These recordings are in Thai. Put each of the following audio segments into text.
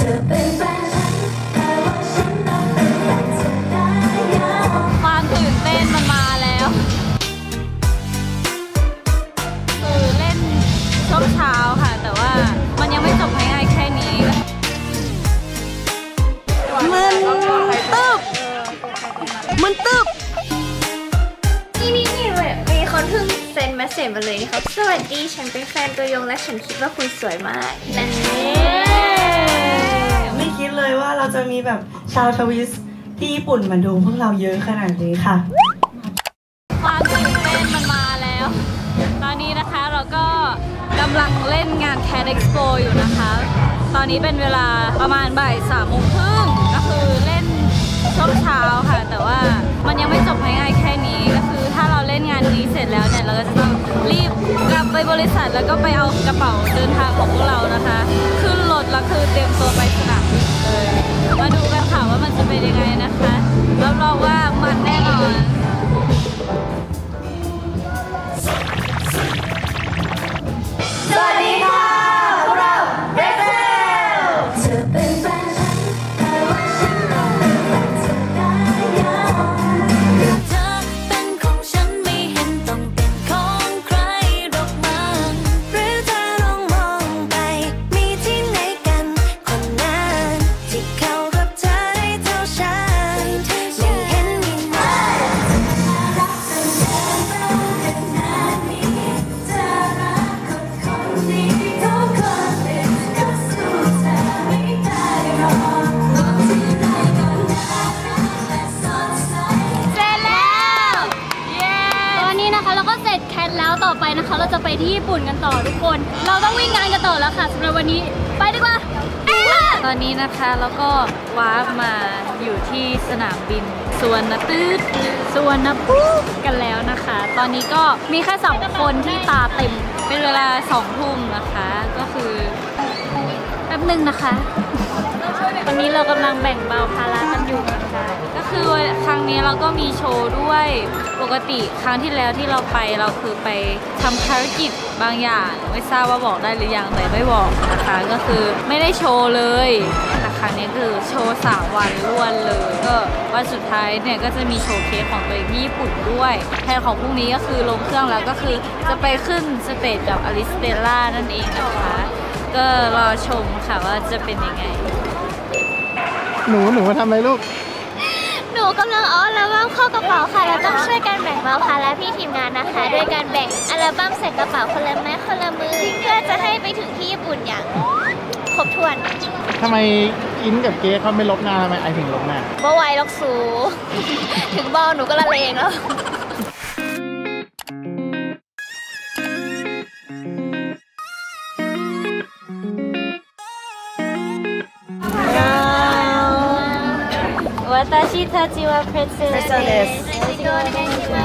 ความตื่นเต้นมันมาแล้วคือเล่นช่วงเช้าค่ะแต่ว่ามันยังไม่จบง่ายๆแค่นี้มันตึบนี่มีคนเพิ่งเซ็นเมสเสจมาเลยนะครับสวัสดีฉันเป็นแฟนตัวยงและฉันคิดว่าคุณสวยมากนั่นไม่คิดเลยว่าเราจะมีแบบชาวทวิสที่ญี่ปุ่นมาดูพวกเราเยอะขนาดนี้ค่ะความตื่นเต้นมันมาแล้วตอนนี้นะคะเราก็กำลังเล่นงาน Cat Expo อยู่นะคะตอนนี้เป็นเวลาประมาณบ่าย3 โมงครึ่งก็คือเล่นช่วงเช้าค่ะแต่ว่ามันยังไม่จบง่ายๆแค่นี้ก็คือถ้าเราเล่นงานนี้เสร็จแล้วเนี่ยเราก็จะต้องรีบกลับไปบริษัทแล้วก็ไปเอากระเป๋าเดินทางของพวกเรานะคะขึ้นรถแล้วคือเตรียมตัวไปสนามบินเลยมาดูกันค่ะว่ามันจะเป็นยังไงนะคะรับรองว่ามันแน่นอนสวัสดีค่ะพวกเราเรเซลต่อไปนะคะเราจะไปที่ญี่ปุ่นกันต่อทุกคนเราต้องวิ่งงานกันต่อแล้วค่ะสำหรับวันนี้ไปดีกว่าตอนนี้นะคะแล้วก็ว้าร์ปมาอยู่ที่สนามบินสุวรรณภูมิกันแล้วนะคะตอนนี้ก็มีแค่2 คนที่ตาเต็มเป็นเวลา2 ทุ่มนะคะก็คือแป๊บนึงนะคะวันนี้เรากำลังแบ่งเบาภาระกันอยู่นะคะก็คือครั้งนี้เราก็มีโชว์ด้วยปกติครั้งที่แล้วที่เราไปเราคือไปทำภารกิจบางอย่างไม่ทราบว่าบอกได้หรือยังแต่ไม่บอกนะคะก็คือไม่ได้โชว์เลยแต่ครั้งนี้คือโชว์3 วันรวดเลยก็วันสุดท้ายเนี่ยก็จะมีโชว์เคสของตัวเองที่ญี่ปุ่นด้วยแทนของพรุ่งนี้ก็คือลงเครื่องแล้วก็คือจะไปขึ้นสเตจกับอลิสเตลล่านั่นเองนะคะก็รอชมค่ะว่าจะเป็นยังไงหนูมาทำอะไรลูกหนูกำลังเอาอัลบั้มเข้ากระเป๋าค่ะเราต้องช่วยกันแบ่งเบาภาระพี่ทีมงานนะคะโดยการแบ่งอัลบั้มใส่กระเป๋าคนละไม้คนละมือเพื่อจะให้ไปถึงที่ญี่ปุ่นอย่างครบถ้วนทำไมอินกับเก๊เขาไม่ลบหน้าทำไมไอถึงลบหน้าบ่ไหวล็อกสูถึงบอลหนูก็ละเลงแล้ว私たちはプレッツェルです。よろしくお願いします。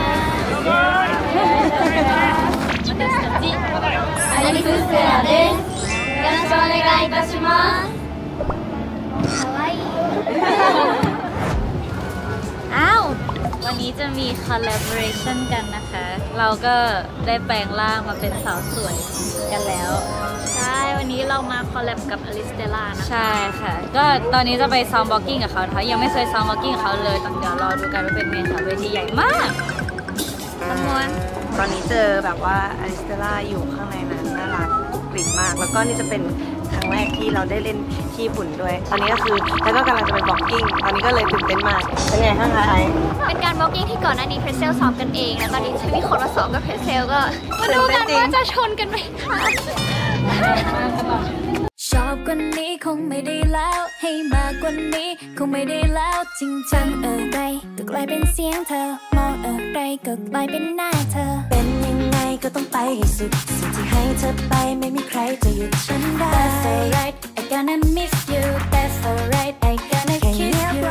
私たちアリスステラです。よろしくお願いいたします。かわいい。 อ้าววันนี้จะมี collaboration กันนะคะเราก็ได้แปลงร่างมาเป็นสาวสวยกันแล้วใช่วันนี้เรามาคอลแลบกับอลิสเตล่านะใช่ค่ะก็ตอนนี้จะไปซ้อมบ็อกกิ้งกับเขานะคะยังไม่เคยซ้อมบ็อกกิ้งกับเขาเลยต้องเดี๋ยวรอดูกันว่าเป็นไงค่ะเวทีใหญ่มากจำนวนตอนนี้เจอแบบว่าอลิสเตล่าอยู่ข้างในนั้นน่ารักกลิ่นมากแล้วก็นี่จะเป็นครั้งแรกที่เราได้เล่นที่ญี่ปุ่นด้วยตอนนี้ก็คือแล้วก็กำลังจะไปบ็อกกิ้งตอนนี้ก็เลยตื่นเต้นมากเป็นไงข้างในเป็นการบ็อกกิ้งที่ก่อนหน้านี้เพรสเซลซ้อมกันเองแล้วตอนนี้จะมีคนมาซ้อมกับเพรสเซลก็มาดูกันว่าจะชนกันไหมคะชอบกว่านี้คงไม่ได้แล้วให้มากกว่านี้คงไม่ได้แล้วจริงจังอะไรก็กลายเป็นเสียงเธอมองอะไรก็กลายเป็นหน้าเธอเป็นยังไงก็ต้องไปให้สุดสิ่งที่ให้เธอไปไม่มีใครจะหยุดฉันได้ That's alright I gonna miss you That's alright I gonna kiss you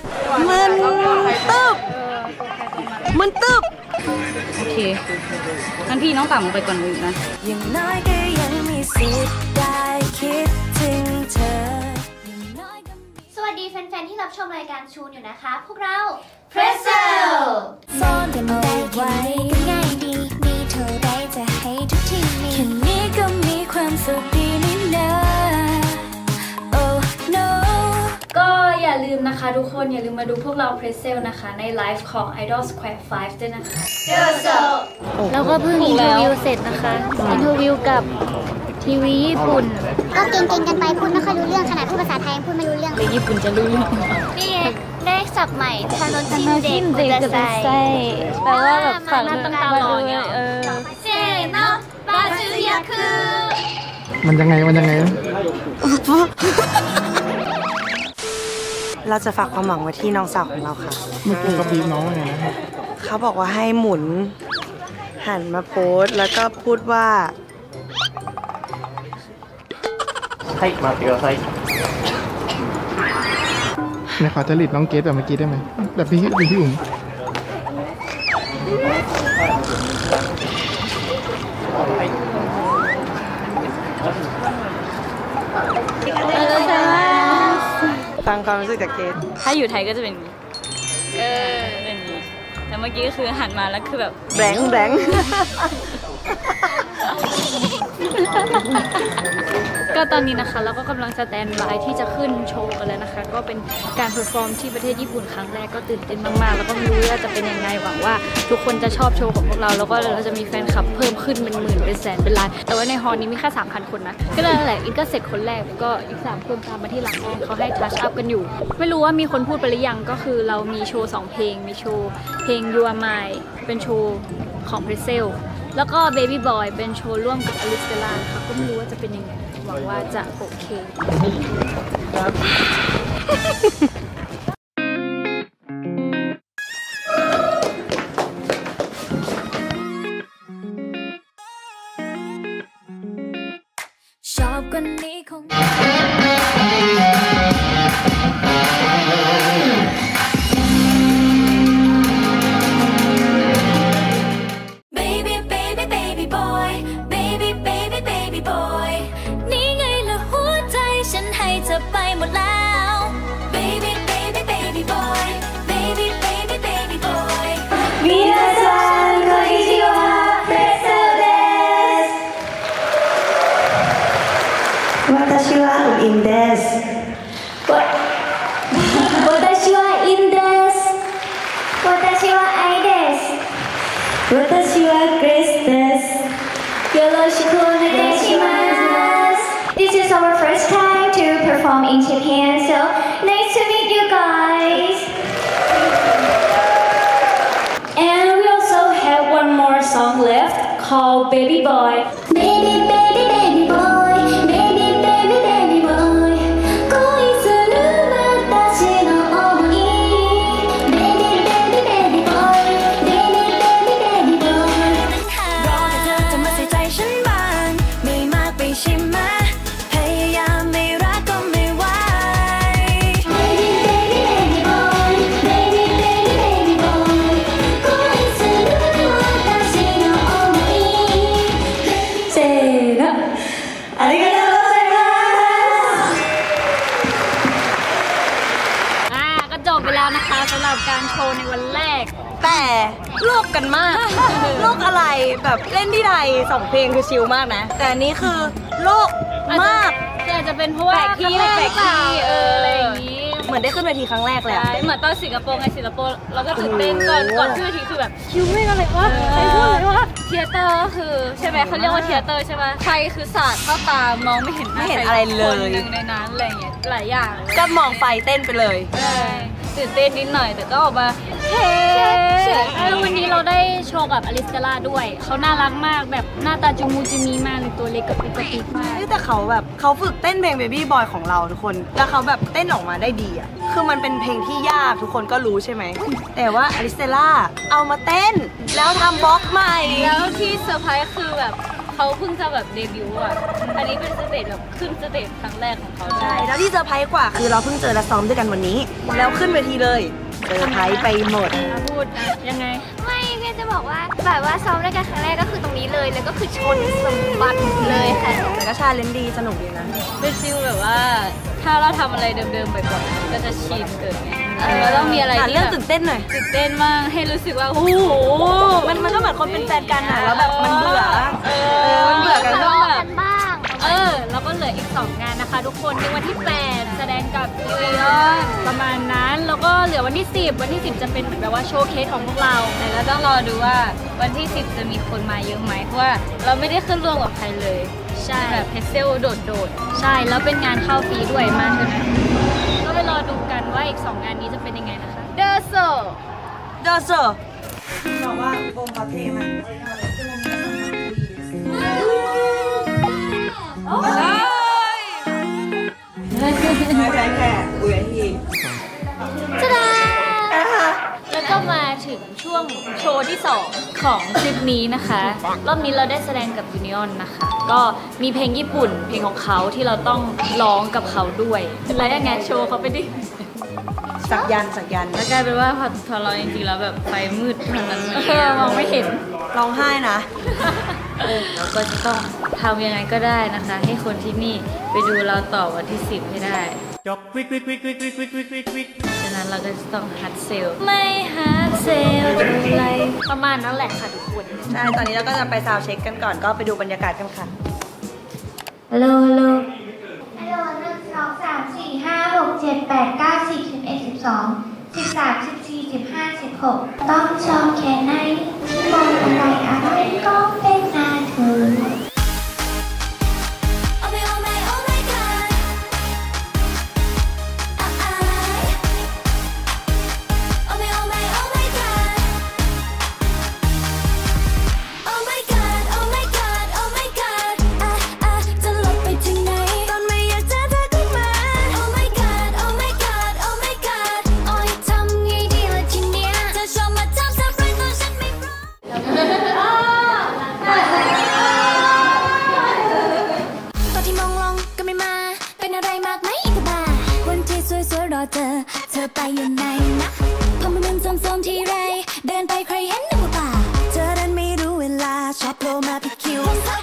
มันตึบโอเคงั้นพี่น้องต่ำไปก่อนเลยนะอย่างน้อยก็ยังมีสิทธิ์ได้คิดถึงเธอสวัสดีแฟนๆที่รับชมรายการชูนอยู่นะคะพวกเรา Pretzel ซ่อนกันได้ไว้ก็ง่ายดีมีเท่าไรจะให้ทุกที่มีแค่นี้ก็มีความสุขดีนี่นะ Oh no ลืมนะคะทุกคนอย่าลืมมาดูพวกเราเพรสเซลนะคะในไลฟ์ของ Idol Square 5 ด้วยนะคะแล้วก็เพิ่งอินเทอร์วิวเสร็จนะคะอินเทอร์วิวกับทีวีญี่ปุ่นก็เก่งๆกันไปพูดไม่ค่อยรู้เรื่องขนาดพูดภาษาไทยยังพูดไม่รู้เรื่องเลยญี่ปุ่นจะรู้เรื่องนี่ไงได้ศัพท์ใหม่ทานนชินเด็กกุตไซแปลว่าแบบฝั่งหน้าตาหล่อเนี่ยเซโนบาซึยาคือมันยังไงนะเราจะฝากความหวังไว้ที่น้องสาวของเราค่ะเมื่อกี้ก็บีบน้องไงนะเขาบอกว่าให้หมุนหันมาโพสแล้วก็พูดว่าให้มาเตียวไซในขอจริตน้องเกดแบบเมื่อกี้ได้ไหมแบบพี่อุ๋มฟังความรู้สึกจากเกดถ้าอยู่ไทยก็จะเป็นอย่างนี้เป็นอย่างนี้แต่เมื่อกี้ก็คือหันมาแล้วคือแบบแบงค์แบงค์ก็ตอนนี้นะคะเราก็กำลังสแตนบายที่จะขึ้นโชว์กันแล้วนะคะก็เป็นการเพอร์ฟอร์มที่ประเทศญี่ปุ่นครั้งแรกก็ตื่นเต้นมากๆแล้วก็ไม่รู้ว่าจะเป็นยังไงหวังว่าทุกคนจะชอบโชว์ของพวกเราแล้วก็เราจะมีแฟนคลับเพิ่มขึ้นเป็นหมื่นเป็นแสนเป็นล้านแต่ว่าในฮอลนี้มีแค่ 3,000 คนนะก็เลยแหละอินก็เสร็จคนแรกแล้วก็อีก3 คนตามมาที่หลังเขาให้ทัชอัพกันอยู่ไม่รู้ว่ามีคนพูดไปหรือยังก็คือเรามีโชว์2 เพลงมีโชว์เพลง You Are Mine เป็นโชว์ของ Pretzel แล้วก็ Baby Boy เป็นโชว์ร่วมกับอลิสเตล่าค่ะก็ไม่รู้ว่าจะเป็นยังไงหวังว่าจะโอเคชอบคนนี้คง Baby baby baby boy Baby baby baby boy นี่ไงละหัวใจฉันให้เธอไปหมดแล้ว Baby baby baby boy Baby baby baby boy 皆さんこんにちはプレッソです私はインです私はインです私はアイです私はグレスですよろしくお願いします This is our first time to perform in Japan so nice to meet you guys And we also have one more song left called Baby Boy Baby baby baby boy Baby baby baby boy 恋する私の想い Baby baby baby boy Baby baby baby boy รอแต่เธอจะมาใส่ใจฉันบ้างไม่มากไปใช่ไหมพยายามไม่รักก็ไม่ไหว Baby baby baby boy Baby baby baby boy 恋する私の想いせーのありがとうございますก็จบไปแล้วนะคะสำหรับการโชว์ในวันแรกแต่โลกกันมาก โลกอะไรแบบเล่นที่ไทย2 เพลงคือชิลมากนะ แต่อันนี้คือโลกมากอาจจะเป็นเพราะว่าแปลกที่ครั้งแรกแปลกที่อะไรอย่างนี้เหมือนได้ขึ้นเวทีครั้งแรกเลยอะใช่เหมือนตอนสิงคโปร์ไงสิงคโปร์เราก็ตื่นเต้นก่อนขึ้นเวทีคือแบบคิวไม่อะไรวะใครพูดเลยวะเทยเตอร์ก็คือใช่ไหมเขาเรียกว่าเทยเตอร์ใช่ไหมไฟคือสาดเข้าตามองไม่เห็นหน้าไม่เห็นอะไรเลยคนหนึ่งในนั้นอะไรอย่างเงี้ยหลายอย่างเลยก็มองไฟเต้นไปเลยใช่ตื่นเต้นนิดหน่อยแต่ก็ออกมาเฮ้แล้ววันนี้เราได้โชว์กับอลิสเตล่าด้วยเขาน่ารักมากแบบหน้าตาจูมูจิมีมากเลยตัวเล็กกับกระติกมากแต่เขาแบบเขาฝึกเต้นเพลง Baby Boy ของเราทุกคน แล้วเขาแบบเต้นออกมาได้ดีอ่ะ คือมันเป็นเพลงที่ยากทุกคนก็รู้ใช่ไหม แต่ว่าอลิสเตล่าเอามาเต้น แล้วทำบล็อกใหม่แล้วที่เซอร์ไพรส์คือแบบเขาเพิ่งจะแบบเดบิวต์อ่ะอันนี้เป็นสเตจแบบขึ้นสเตจครั้งแรกของเขาใช่ แล้วที่เซอร์ไพรส์กว่าคือเราเพิ่งเจอและซ้อมด้วยกันวันนี้ แล้วขึ้นเวทีเลยเซอร์ไพรส์ไปหมดพูดนะยังไงไม่แค่จะบอกว่าแบบว่าซ้อมด้วยกันครั้งแรกก็คือตรงนี้เลยแล้วก็คือชนสมบัติเลยค่ะแต่ก็ชาเลนจ์ดีสนุกดีนะเป็นฟิลแบบว่าถ้าเราทำอะไรเดิมๆบ่อยๆก็จะชินเกิดไงเราต้องมีอะไรหาที่เรื่องแบบตื่นเต้นหน่อยตื่นเต้นมากให้รู้สึกว่าโอ้โหมันก็เหมือนคนเป็นแฟนกันอะแล้วแบบมันเบื่อ มันเบื่อกันต้องแบบกันบ้างแล้วก็เหลืออีก2 งานนะคะทุกคนในวันที่ 8 แสดงกับลีออนประมาณนั้นแล้วก็เหลือวันที่ 10วันที่ 10จะเป็นเหมือนแบบว่าโชว์เคสของพวกเราแต่ก็ต้องรอดูว่าวันที่ 10จะมีคนมาเยอะไหมเพราะว่าเราไม่ได้ขึ้นร่วมกับใครเลยใช่แบบเพเซลโดดใช่แล้วเป็นงานเข้าฟรีด้วยมากเลยนะก็ไปรอดูกันว่าอีก2งานนี้จะเป็นยังไงนะคะเดอโซบอกว่าโอมเขาเทมัน ไม่ใช่แค่บุยทีจ้าแล้วก็มาถึงช่วงโชว์ที่ 2 ของทริปนี้นะคะรอบนี้เราได้แสดงกับยูนิออนนะคะก็มีเพลงญี่ปุ่นเพลงของเขาที่เราต้องร้องกับเขาด้วยแล้วยังไงโชว์เขาไปดิสักยันแล้วกลายเป็นว่าพอเราจริงๆแล้วแบบไฟมืดมันมองไม่เห็นร้องไห้นะเราก็จะต้องทำยังไงก็ได้นะคะ ให้คนที่นี่ไปดูเราต่อวันที่ 10ให้ได้จบวิกฉะนั้นเราก็จะต้องฮัดเซลไม่ฮัดเซลอะไรประมาณนั้นแหละค่ะทุกคนใช่ ตอนนี้เราก็จะไปซาวด์เช็คกันก่อน ก็ไปดูบรรยากาศกันค่ะฮัลโหลฮัลโหล1 2 3 4 5 6 7 8 9 10 11 12 13 14 15 16ต้องชอบแค่ไหนที่มองอะไรก็เป็นหน้าเธอ Oh my oh my oh my god Oh my oh my oh my god Oh my god oh my god oh my god จะหลบไปถึงไหนตอนไม่อยากเจอเธอขึ้นมา Oh my god oh my god oh my god โอ้ยทำไงดีล่ะทีเนี้ยเธอชอบมาทำซับไพรส์ตอนฉันไม่พร้อม ตอนที่มองลงก็ไม่มาเป็นอะไรมากไหมอีกบ้าวันที่สวยๆรอเธอไปอยู่ไหนนะพอมันมึนซ้ำๆทีไรเดินไปใครเห็นนึกว่าป่าเธอดันไม่รู้เวลาชอบโผล่มาผิดคิว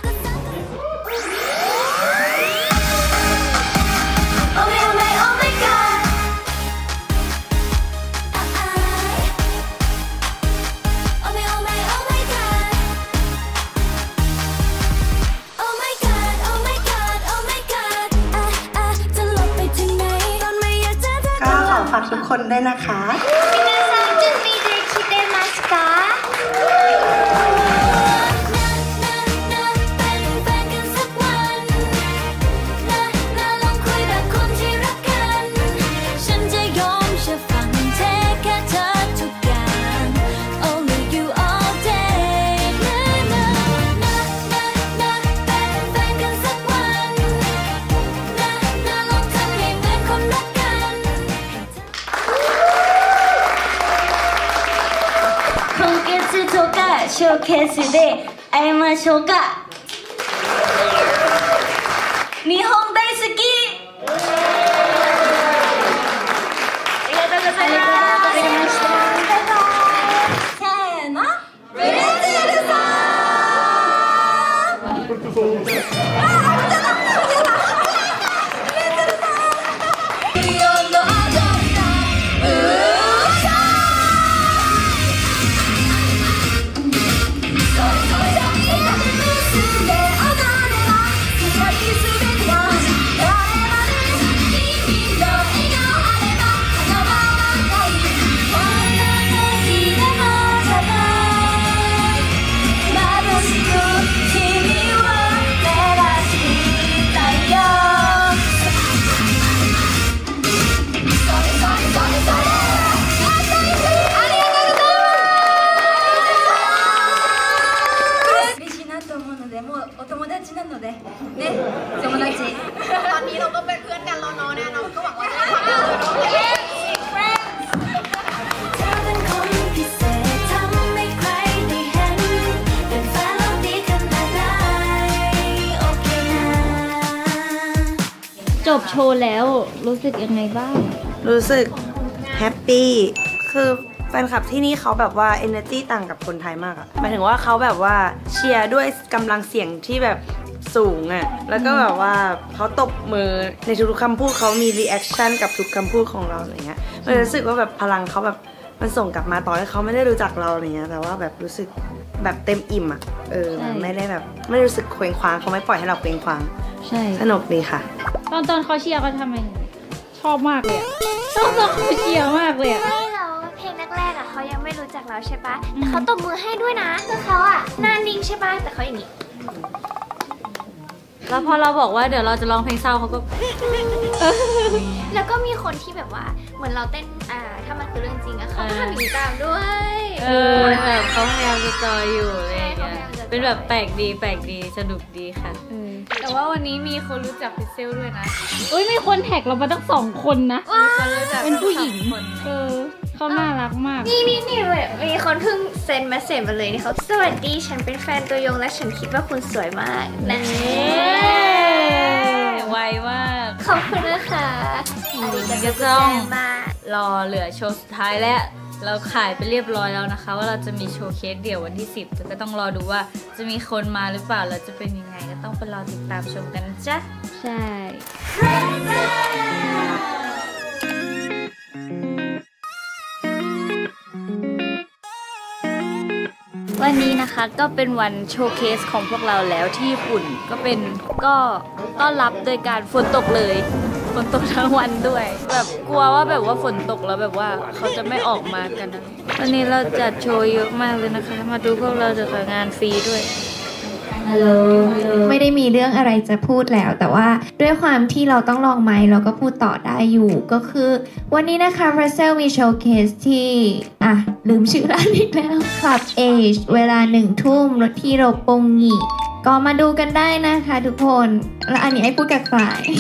Oh my oh my oh my god Oh my oh my oh my god Oh my god oh my god oh my god จะหลบไปถึงไหนตอนไม่อยากเจอเธอก็ขอฝากทุกคนด้วยนะคะ皆さん準備できてますかเป็นแฟนกันสักวันลองคุยแบบคนที่รักกันฉันจะยอมเชื่อฟังเทแค่เธอทุกอย่าง Only you all day เป็นแฟนกันสักวันลองทำให้เหมือนคนรักกัน今月10日ショーケースで会いましょうか日本大好きありがとうございますせーのブレゼルさ嬉しいなと思うので、もうお友達なので、ね、友達。ตอนนี้เราก็เป็นเพื่อนกันแล้วเนาะเนี่ยเราก็หวังว่าจะได้ทำงานเลยเนาะเธอเป็นคนพิเศษทำให้ใครได้เห็นเป็นแฟนเราดีขนาดไหนโอเคนะจบโชว์แล้วรู้สึกยังไงบ้างรู้สึกแฮปปี้ คือแฟนคลับที่นี่เขาแบบว่า energy ต่างกับคนไทยมากอะหมายถึงว่าเขาแบบว่าเชียร์ด้วยกำลังเสียงที่แบบสูงอะแล้วก็แบบว่าเขาตบมือในทุกๆคำพูดเขามี reaction กับทุกคำพูดของเราอะไรเงี้ยมันรู้สึกว่าแบบพลังเขาแบบมันส่งกลับมาต่อให้เขาไม่ได้รู้จักเราอะไรเงี้ยแต่ว่าแบบรู้สึกแบบเต็มอิ่มอะมันไม่ได้แบบไม่รู้สึกเคว้งคว้างเขาไม่ปล่อยให้เราเคว้งคว้างใช่สนุกดีค่ะตอนเขาเชียร์เขาทำไงชอบมากเลยชอบน้องโคเชียมากเลยใช่เราเพลงแรกๆเขายังไม่รู้จักเราใช่ปะแต่เขาตบมือให้ด้วยนะคือเขาหน้านิ่งใช่ปะแต่เขาอย่างนี้แล้วพอเราบอกว่าเดี๋ยวเราจะร้องเพลงเศร้าเขาก็แล้วก็มีคนที่แบบว่าเหมือนเราเต้นถ้ามันคือเรื่องจริงเขาก็ทำอย่างนี้ตามด้วยแบบเขาพยายามจะจอยอยู่อะไรอย่างเงี้ยเป็นแบบแปลกดีสนุกดีค่ะแต่ว่าวันนี้มีคนรู้จักพิเซลด้วยนะมีคนแท็กเรามาตั้ง2 คนนะเป็นผู้หญิงเขาน่ารักมากนี่แบบมีคนเพิ่งเซ็นมาเสร็จมาเลยนี่เขาสวัสดีฉันเป็นแฟนตัวยงและฉันคิดว่าคุณสวยมากนะไวมากขอบคุณนะคะก็ต้องรอเหลือโชว์สุดท้ายแล้วเราขายไปเรียบร้อยแล้วนะคะว่าเราจะมีโชว์เคสเดี่ยววันที่10แต่ก็ต้องรอดูว่าจะมีคนมาหรือเปล่าแล้วจะเป็นยังไงก็ต้องไปรอติดตามชมกันนะจ๊ะใช่วันนี้นะคะก็เป็นวันโชว์เคสของพวกเราแล้วที่ญี่ปุ่นก็ต้อนรับโดยการฝนตกเลยฝนตกทั้งวันด้วยแบบกลัวว่าแบบว่าฝนตกแล้วแบบว่าเขาจะไม่ออกมากันนะวันนี้เราจัดโชว์เยอะมากเลยนะคะมาดูพวกเราจากงานฟรีด้วยฮัลโหลไม่ได้มีเรื่องอะไรจะพูดแล้วแต่ว่าด้วยความที่เราต้องลองไมค์เราก็พูดต่อได้อยู่ก็คือวันนี้นะคะ Russell มีโชว์เคสที่ลืมชื่อร้านอีกแล้ว Club Age เวลา 1 ทุ่มที่โรปงงิก็มาดูกันได้นะคะทุกคนแล้วอันนี้ไอ้พูดกับใคร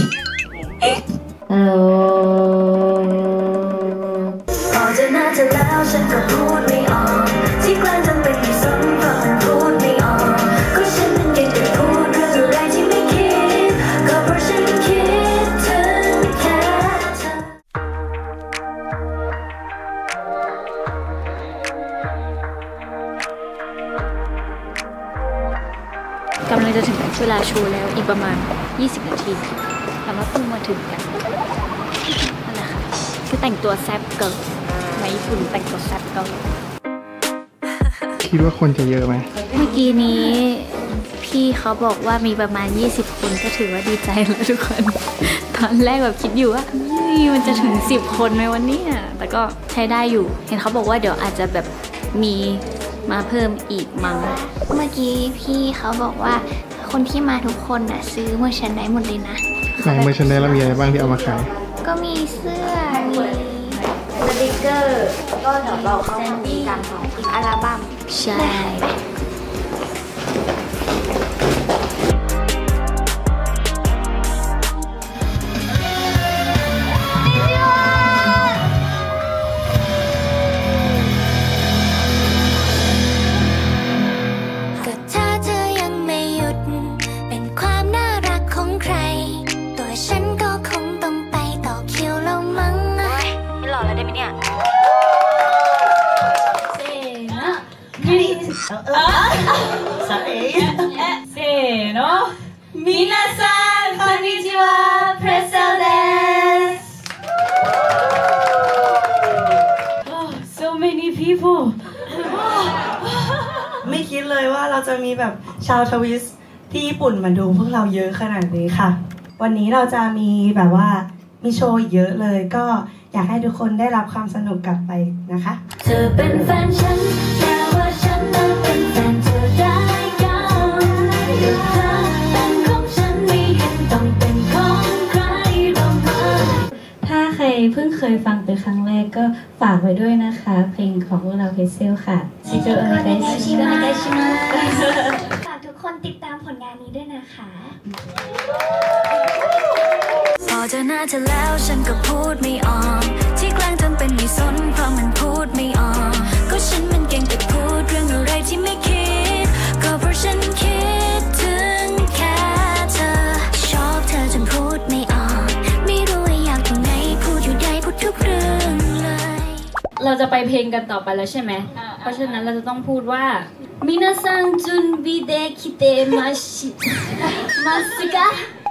พอจะน่าจะแล้วฉันก็พูดไม่ออกที่กลางจำเป็นที่สนเพราะมันพูดไม่ออกก็ฉันมันเก่งแต่พูดเรื่องอะไรที่ไม่คิดก็เพราะฉันคิดถึงแค่เธอกำลังจะถึงเวลาโชว์แล้วอีกประมาณ20 นาทีแต่ว่าเพิ่งมาถึงกันนั่นแหละค่ะคือแต่งตัวแซ่บเกิร์ลในญี่ปุ่นแต่งตัวแซ่บเกิร์ลคิดว่าคนจะเยอะไหมเมื่อกี้นี้พี่เขาบอกว่ามีประมาณ20 คนก็ถือว่าดีใจแล้วทุกคนตอนแรกแบบคิดอยู่ว่ามันจะถึง10 คนไหมวันนี้แต่ก็ใช้ได้อยู่เห็นเขาบอกว่าเดี๋ยวอาจจะแบบมีมาเพิ่มอีกมั้งเมื่อกี้พี่เขาบอกว่าคนที่มาทุกคนซื้อเมอร์แชนไดหมดเลยนะไหนเมอร์แชนไดแล้วมีอะไรบ้างที่เอามาขายก็มีเสื้อมีสติกเกอร์ก็เดี๋ยวเราเข้ามามีการของอัลบั้มใช่皆さんこんにちはプレッセルです so many people ไม่คิดเลยว่าเราจะมีแบบชาวทวิสที่ญี่ปุ่นมาดูพวกเราเยอะขนาดนี้ค่ะวันนี้เราจะมีแบบว่ามีโชว์เยอะเลยก็อยากให้ทุกคนได้รับความสนุกกลับไปนะคะเธอเป็นแฟนฉันแต่ว่าฉันนั้นเป็นแฟนเธอได้ถ้าใครเพิ่งเคยฟังเป็นครั้งแรกก็ฝากไว้ด้วยนะคะเพลงของพวกเราเพเซลค่ะชิโกะโอเนไกชิมาฝากทุกคนติดตามผลงานนี้ด้วยนะคะพอจะน่าจะแล้วฉันก็พูดไม่ออกที่แกล้งทำเป็นไม่สนเพราะมันพูดไม่ออกก็ฉันมันเก่งแต่พูดเรื่องอะไรที่ไม่คิดก็เพราะฉันคิดถึงแค่เธอชอบเธอจนพูดไม่ออกไม่รู้ว่าอยากตรงไหนพูดอยู่ได้พูดทุกเรื่องเลยเราจะไปเพลงกันต่อไปแล้วใช่ไหมเพราะฉะนั้นเราจะต้องพูดว่ามินาซังจุนบิเดคิเตมาชิมาสึกะ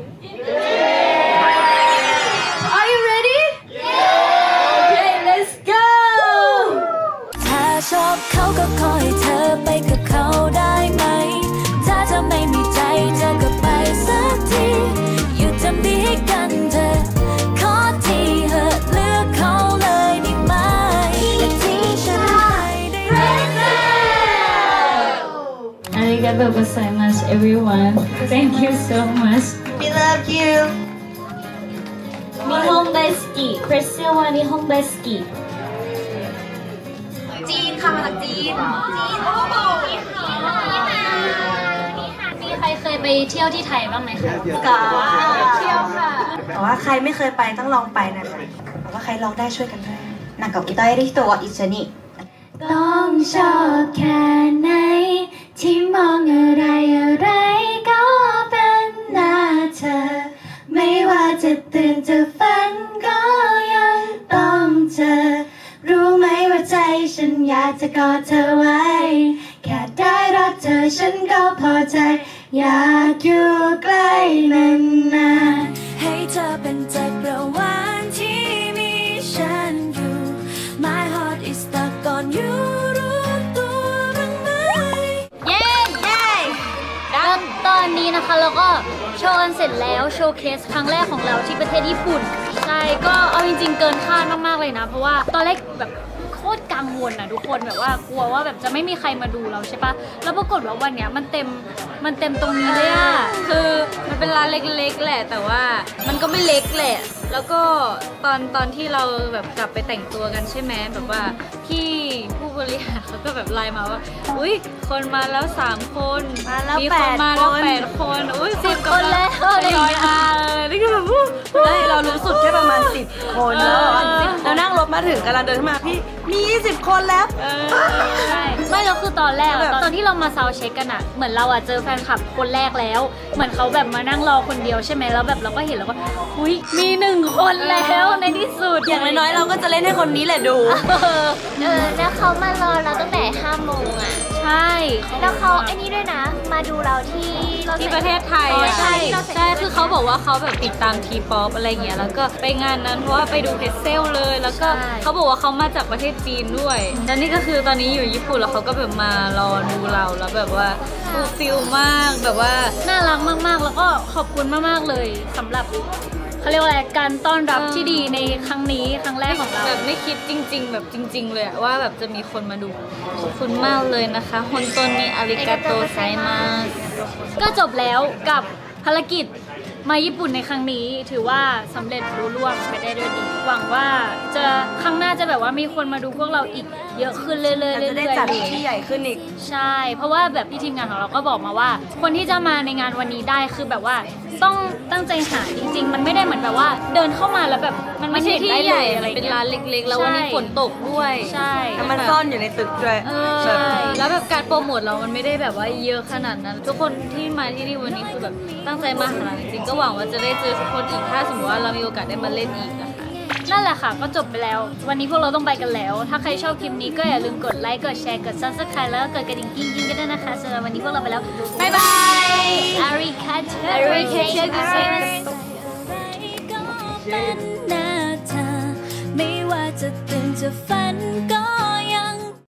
Are you ready? Okay, let's go ถ้าชอบเขาก็ขอให้เธอไปกับเขาได้ไหมถ้าเธอไม่มีใจเธอก็ไปสักทีหยุดทำดีให้กันเธอขอทีริโกไซมัส everyone thank you so much We love you นิฮงไดสกิคริสเซียวานิฮงไดสกิจีนค่ะมาจากจีนโอ้โหมีใครเคยไปเที่ยวที่ไทยบ้างไหมคะก็เที่ยวค่ะแต่ว่าใครไม่เคยไปต้องลองไปนะคะแต่ว่าใครลองได้ช่วยกันด้วยなんか歌える人は一緒にต้องชอบแค่ไหนที่มองอะไรอะไรก็เป็นหน้าเธอ ไม่ว่าจะตื่นจะฝันก็ยังต้องเจอ รู้ไหมว่าใจฉันอยากจะกอดเธอไว้ แค่ได้รักเธอฉันก็พอใจ อยากอยู่ใกล้นานๆให้เธอเป็นจักรวาลที่มีฉันอยู่ My heart is stuck on you รู้ตัวบ้างไหมเย้แล้วตอนนี้นะคะเราก็โชว์กันเสร็จแล้วโชว์เคสครั้งแรกของเราที่ประเทศญี่ปุ่นใช่ก็เอาจริงๆเกินคาดมากๆเลยนะเพราะว่าตอนแรกแบบโคตรกังวลนะทุกคนแบบว่ากลัวว่าแบบจะไม่มีใครมาดูเราใช่ปะแล้วปรากฏว่าวันเนี้ยมันเต็มตรงนี้เลยอะคือมันเป็นร้านเล็กๆแหละแต่ว่ามันก็ไม่เล็กแหละแล้วก็ตอนที่เราแบบกลับไปแต่งตัวกันใช่ไหมแบบว่าพี่ผู้บริหารเขาก็แบบไลน์มาว่าอุ้ยคนมาแล้ว3 คนมีคนมาแล้ว8 คนอุ้ย10 คนแล้วย้อยมาเลยนี่ก็แบบเรารู้สุดแค่ประมาณ10 คนแล้วนั่งรถมาถึงกำลังเดินขึ้นมาพี่มี20 คนแล้วใช่ไม่แล้วคือตอนแรกอะตอนที่เรามาซาวด์เช็คกันอะเหมือนเราอะเจอแฟนคลับคนแรกแล้วเหมือนเขาแบบมานั่งรอคนเดียวใช่ไหมแล้วแบบเราก็เห็นแล้วก็อุ้ยมี1 คนแล้วในที่สุดอย่างน้อยๆเราก็จะเล่นให้คนนี้แหละดูแล้วเขามารอเราตั้งแต่5 โมงอ่ะใช่แล้วเขาไอ้นี่ด้วยนะ มาดูเราที่ที่ประเทศไทยอะใช่ใช่คือเขาบอกว่าเขาแบบติดตามทีป๊อปอะไรเงี้ยแล้วก็ไปงานนั้นเพราะว่าไปดูเพจเซลเลยแล้วก็เขาบอกว่าเขามาจากประเทศจีนด้วยแล้วนี่ก็คือตอนนี้อยู่ญี่ปุ่นแล้วเขาก็แบบมารอดูเราแล้วแบบว่าฟูลฟิลมากแบบว่าน่ารักมากๆแล้วก็ขอบคุณมากๆเลยสำหรับเขาเรียกว่าอะไรการต้อนรับที่ดีในครั้งนี้ครั้งแรกของเราแบบไม่คิดจริง ๆ แบบจริง ๆ เลยอะว่าแบบจะมีคนมาดูขอบคุณมากเลยนะคะฮอนโตนิอาริกาโตไซมัสก็จบแล้วกับภารกิจมาญี่ปุ่นในครั้งนี้ถือว่าสำเร็จรุ่ร่วงไปได้ด้วยดีหวังว่าจะครั้งหน้าจะแบบว่ามีคนมาดูพวกเราอีกเยอะขึ้นเรื่อยๆเรื่อยๆจะได้จัดที่ใหญ่ขึ้นอีกใช่เพราะว่าแบบพี่ทีมงานของเราก็บอกมาว่า คนที่จะมาในงานวันนี้ได้คือแบบว่าต้องตั้งใจหาจริงๆมันไม่ได้เหมือนแบบว่าเดินเข้ามาแล้วแบบมันไม่ใช่ที่เห็นได้ใหญ่เลยอะไรเป็นเงี้ยร้านเล็กๆ แล้ววันนี้ฝนตกด้วยใช่แล้วมันซ่อนอยู่ในตึกด้วยใช่แล้วแบบการโปรโมทเรามันไม่ได้แบบว่าเยอะขนาดนั้น ทุกคนที่มาที่นี่วันนี้คือแบบตั้งใจมาขนาดจริงๆก็หวังว่าจะได้เจอทุกคนอีกถ้าสมมติว่าเรามีโอกาสได้มาเล่นอีกนะคะนั่นแหละค่ะก็จบไปแล้ววันนี้พวกเราต้องไปกันแล้ว ถ้าใครชอบคลิปนี้ก็อย่าลืมกดไลค์กดแชร์กด Subscribe แล้วก็กดกระดิ่งกิ้งๆกันด้วยนะคะสำหรับวันนี้พวกเราไปแล้วบ๊ายบายอาริคาเชอร์เป็นหน้าเธอ ไม่ว่าจะตื่นจะฝัน